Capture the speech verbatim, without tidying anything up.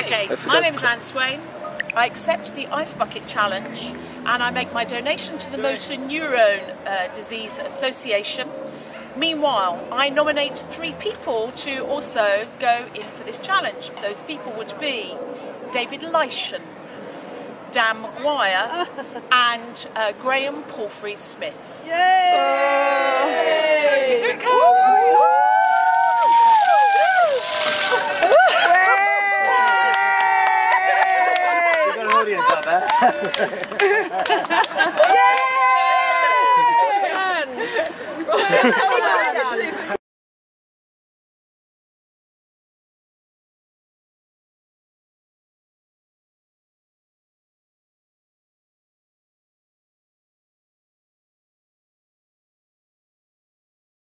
Okay, my name is Ann Swain. I accept the Ice Bucket Challenge and I make my donation to the Motor Neurone uh, Disease Association. Meanwhile, I nominate three people to also go in for this challenge. Those people would be David Leishan, Dan Maguire and uh, Graham Palfrey Smith. Yay! Yay! Here it comes! You've got an audience out there.